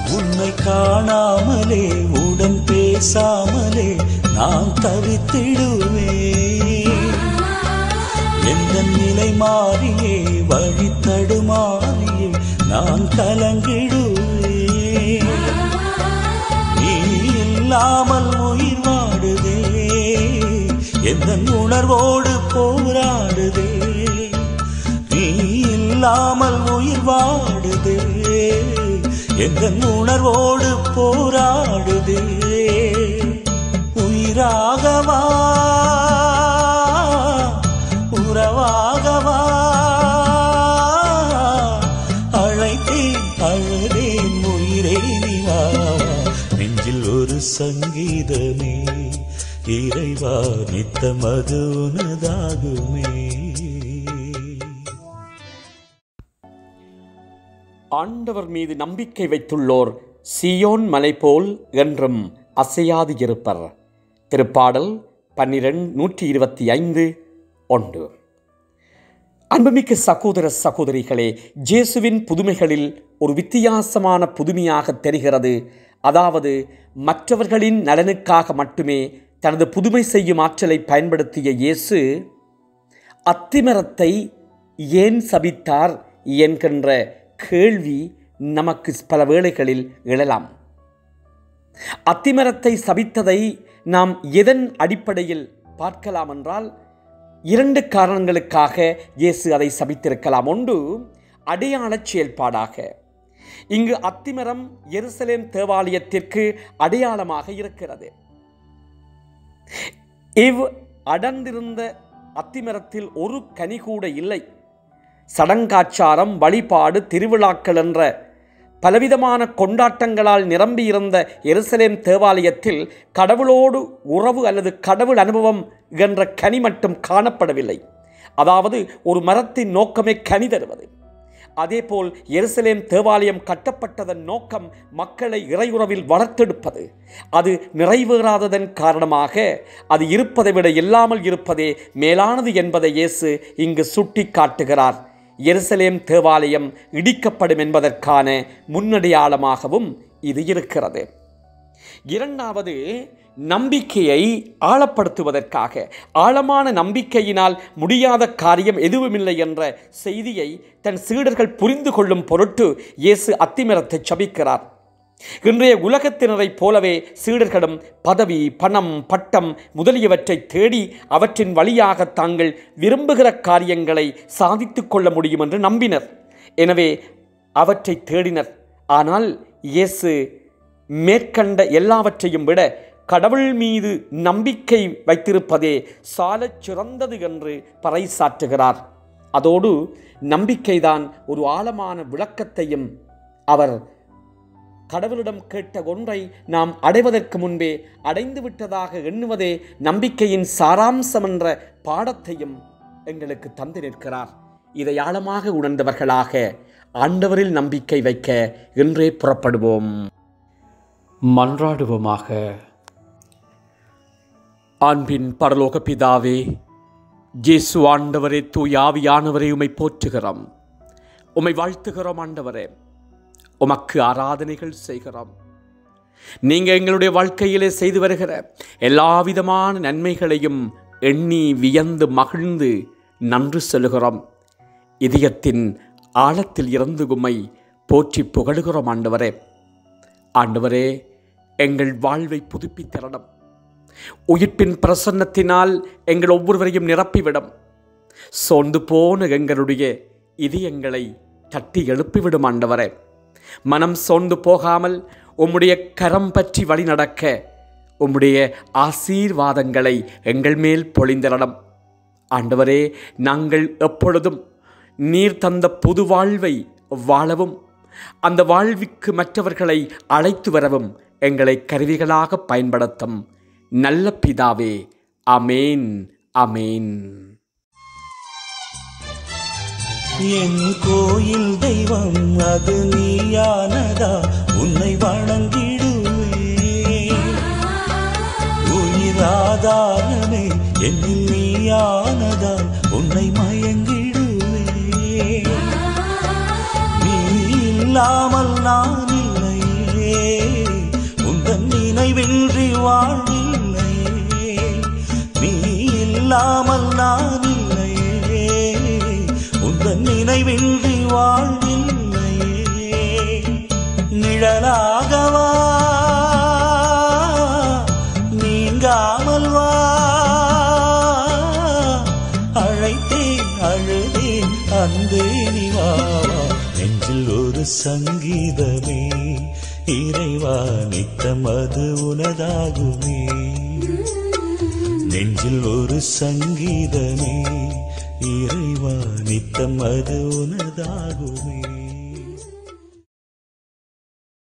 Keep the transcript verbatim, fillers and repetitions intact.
உன்னை காணாமலே உடன் பேசாமலே நான் தவித்திடுவேன். எந்த நிலை மாறியே வழி தடுமாறியே நான் கலங்கிடுவேன். நீ இல்லாமல் உயிர் வாடுதே, எந்த உணர்வோடு போராடுதே. நீ இல்லாமல் உயிர் வாடுதே, எந்த உணர்வோடு போராடுதே. உயிராகவா உறவாகவா அழைத்தேன் அழுதேன் உயிரே நீவா. நெஞ்சில் ஒரு சங்கீதமே இறைவா நித்தம் அது உனதாகுமே. ஆண்டவர் மீது நம்பிக்கை வைத்துள்ளோர் சீயோன் மலை போல் என்றும் அசையாது இருப்பர். திருப்பாடல் பன்னிரண்டு நூற்றி இருபத்தி ஐந்து ஒன்று. அன்புமிக்க சகோதர சகோதரிகளே, இயேசுவின் புதுமைகளில் ஒரு வித்தியாசமான புதுமையாக தெரிகிறது. அதாவது மற்றவர்களின் நலனுக்காக மட்டுமே தனது புதுமை செய்யும் ஆற்றலை பயன்படுத்திய இயேசு அத்திமரத்தை ஏன் சபித்தார் என்கின்ற கேள்வி நமக்கு பல வேளைகளில் எழலாம். அத்திமரத்தை சபித்ததை நாம் எதன் அடிப்படையில் பார்க்கலாம் என்றால், இரண்டு காரணங்களுக்காக இயேசு அதை சபித்திருக்கலாம். ஒன்று, அடையாள செயல்பாடாக. இங்கு அத்திமரம் எருசலேம் தேவாலயத்திற்கு அடையாளமாக இருக்கிறது. இவ் அடர்ந்திருந்த அத்திமரத்தில் ஒரு கனி கூட இல்லை. சடங்காச்சாரம், வழிபாடு, திருவிழாக்கள் என்ற பலவிதமான கொண்டாட்டங்களால் நிரம்பியிருந்த எருசலேம் தேவாலயத்தில் கடவுளோடு உறவு அல்லது கடவுள் அனுபவம் என்ற கனி மட்டும் காணப்படவில்லை. அதாவது ஒரு மரத்தின் நோக்கமே கனி தருவது. அதேபோல் எருசலேம் தேவாலயம் கட்டப்பட்டதன் நோக்கம் மக்களை இறையுறவில் வளர்த்தெடுப்பது. அது நிறைவேறாததன் காரணமாக அது இருப்பதை விட இல்லாமல் இருப்பதே மேலானது என்பதை இயேசு இங்கு சுட்டி காட்டுகிறார். எருசலேம் தேவாலயம் இடிக்கப்படும் என்பதற்கான முன்னடையாளமாகவும் இது இருக்கிறது. இரண்டாவது, நம்பிக்கையை ஆழப்படுத்துவதற்காக. ஆழமான நம்பிக்கையினால் முடியாத காரியம் எதுவுமில்லை என்ற செய்தியை தன் சீடர்கள் புரிந்து கொள்ளும் பொருட்டு இயேசு அத்திமரத்தை சபிக்கிறார். இன்றைய உலகத்தினரைப் போலவே சீடர்களும் பதவி, பணம், பட்டம் முதலியவற்றை தேடி அவற்றின் வழியாக தாங்கள் விரும்புகிற காரியங்களை சாதித்து கொள்ள முடியும் என்று நம்பினர். எனவே அவற்றை தேடினர். ஆனால் இயேசு மேற்கண்ட எல்லாவற்றையும் விட கடவுள் மீது நம்பிக்கை வைத்திருப்பதே சாலச் சிறந்தது என்று பறைசாற்றுகிறார். அதோடு நம்பிக்கைதான் ஒரு ஆழமான விளக்கத்தையும் அவர் கடவுளிடம் கேட்ட ஒன்றை நாம் அடைவதற்கு முன்பே அடைந்து விட்டதாக எண்ணுவதே நம்பிக்கையின் சாராம்சம் என்ற பாடத்தையும் எங்களுக்கு தந்து நிற்கிறார். இதை ஆழமாக உணர்ந்தவர்களாக ஆண்டவரில் நம்பிக்கை வைக்க இன்றே புறப்படுவோம். மன்றாடுவோமாக. அன்பின் பரலோக பிதாவே, இயேசு ஆண்டவரே, தூய ஆவியானவரே, உம்மை போற்றுகிறோம், உம்மை வாழ்த்துகிறோம். ஆண்டவரே, உமக்கு ஆராதனைகள் செய்கிறோம். நீங்கள் எங்களுடைய வாழ்க்கையிலே செய்து வருகிற எல்லா விதமான நன்மைகளையும் எண்ணி வியந்து மகிழ்ந்து நன்றி சொல்கிறோம். இதயத்தின் ஆழத்தில் இருந்து உம்மை போற்றி புகழுகிறோம். ஆண்டவரே, ஆண்டவரே, எங்கள் வாழ்வை புதுப்பித்தரணும். உயிர்ப்பின் பிரசன்னத்தினால் எங்கள் ஒவ்வொருவரையும் நிரப்பிவிடும். சோர்ந்து போன எங்களுடைய இதயங்களை தட்டி எழுப்பிவிடும். ஆண்டவரே, மனம் சோர்ந்து போகாமல் உம்முடைய கரம் பற்றி வழி நடக்க உம்முடைய ஆசீர்வாதங்களை எங்கள் மேல் பொழிந்தரணும். ஆண்டவரே, நாங்கள் எப்பொழுதும் நீர் தந்த புது வாழ்வை வாழவும் அந்த வாழ்விற்கு மற்றவர்களை அழைத்து வரவும் எங்களை கருவிகளாக பயன்படுத்தும் நல்ல பிதாவே. அமேன், அமேன். என் கோயில் தெய்வம் அது நீயானதா, உன்னை வணங்கிடுவேன். உயிராதாரமே என்னில் நீயானதா, உன்னை மயங்கிடுவேன். நீ இல்லாமல் நான் இல்லையே, வாழ்வில்லையே, நீ இல்லாமல் நான் இல்லையே, உந்தன் நினைவின்றி வாழ்வில்லையே. நிழலாகவா நீங்காமல் வா, அழைத்தேன் அழுதேன் அன்பே நீ வா. நெஞ்சில் ஒரு சங்கீதமே இறைவா, நித்தம் அது உனதாகுமே. நெஞ்சில் ஒரு சங்கீதமே இறைவா, நித்தம் அது உனதாகுமே.